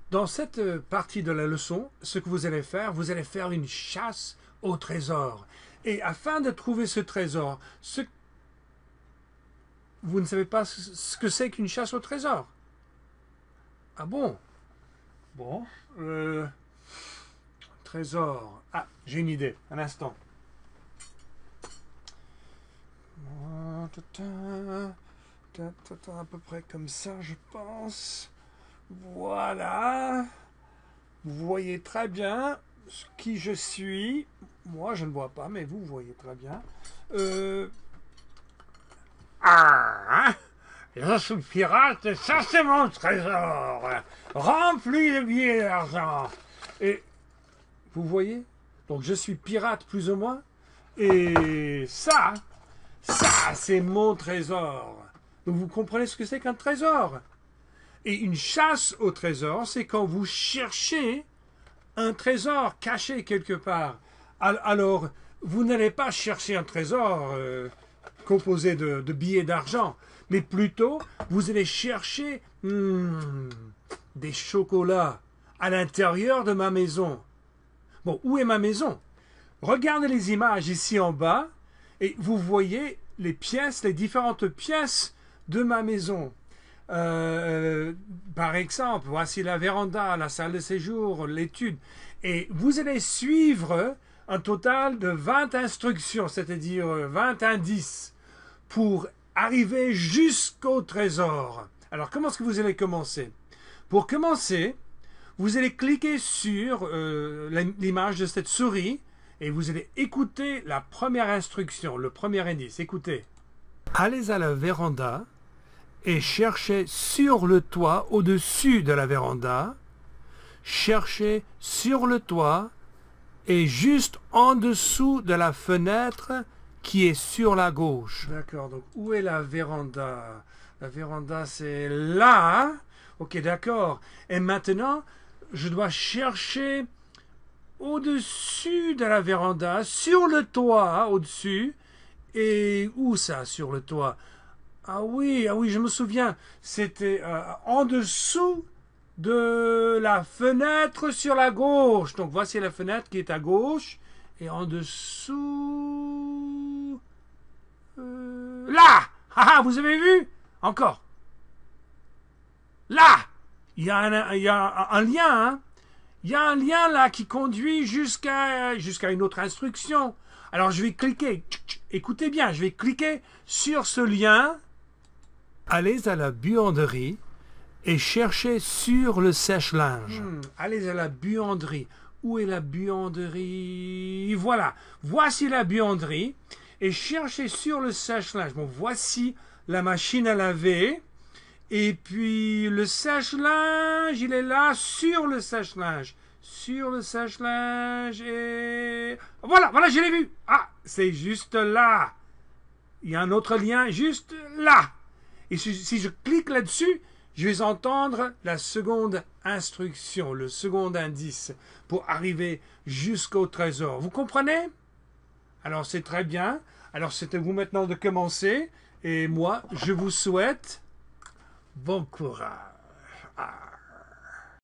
Dans cette partie de la leçon, ce que vous allez faire une chasse au trésor. Et afin de trouver ce trésor, vous ne savez pas ce que c'est qu'une chasse au trésor? Ah bon? Bon. Trésor. Ah, j'ai une idée. Un instant. À peu près comme ça, je pense. Voilà. Vous voyez très bien qui je suis. Moi, je ne vois pas, mais vous voyez très bien. Je suis pirate et ça, c'est mon trésor. Rempli de billets d'argent. Et vous voyez? Donc, je suis pirate plus ou moins. Et ça, c'est mon trésor. Donc, vous comprenez ce que c'est qu'un trésor? Et une chasse au trésor, c'est quand vous cherchez un trésor caché quelque part. Alors, vous n'allez pas chercher un trésor composé de billets d'argent, mais plutôt, vous allez chercher des chocolats à l'intérieur de ma maison. Bon, où est ma maison? Regardez les images ici en bas, et vous voyez les pièces, les différentes pièces de ma maison. Par exemple, voici la véranda, la salle de séjour, l'étude. Et vous allez suivre un total de 20 instructions, c'est-à-dire 20 indices, pour arriver jusqu'au trésor. Alors, comment est-ce que vous allez commencer? Pour commencer, vous allez cliquer sur l'image de cette souris et vous allez écouter la première instruction, le premier indice. Écoutez. Allez à la véranda et cherchez sur le toit au-dessus de la véranda. Cherchez sur le toit et juste en dessous de la fenêtre qui est sur la gauche. D'accord, donc où est la véranda? La véranda, c'est là. Ok, d'accord. Et maintenant, je dois chercher au-dessus de la véranda, sur le toit, au-dessus. Et où ça, sur le toit? Ah oui, je me souviens. C'était en dessous de la fenêtre sur la gauche. Donc voici la fenêtre qui est à gauche. Et en dessous... là! Ah, vous avez vu? Encore. Là! Il y a un lien, hein? Il y a un lien là qui conduit jusqu'à une autre instruction. Alors je vais cliquer. Écoutez bien, je vais cliquer sur ce lien. Allez à la buanderie et cherchez sur le sèche-linge. Allez à la buanderie. Où est la buanderie? Voilà. Voici la buanderie. Et cherchez sur le sèche-linge. Bon, voici la machine à laver. Et puis le sèche-linge, il est là sur le sèche-linge. Sur le sèche-linge et... Voilà, je l'ai vu. Ah, c'est juste là. Il y a un autre lien juste là. Et si je clique là-dessus, je vais entendre la seconde instruction, le second indice pour arriver jusqu'au trésor. Vous comprenez? Alors c'est très bien. Alors c'est à vous maintenant de commencer. Et moi, je vous souhaite bon courage.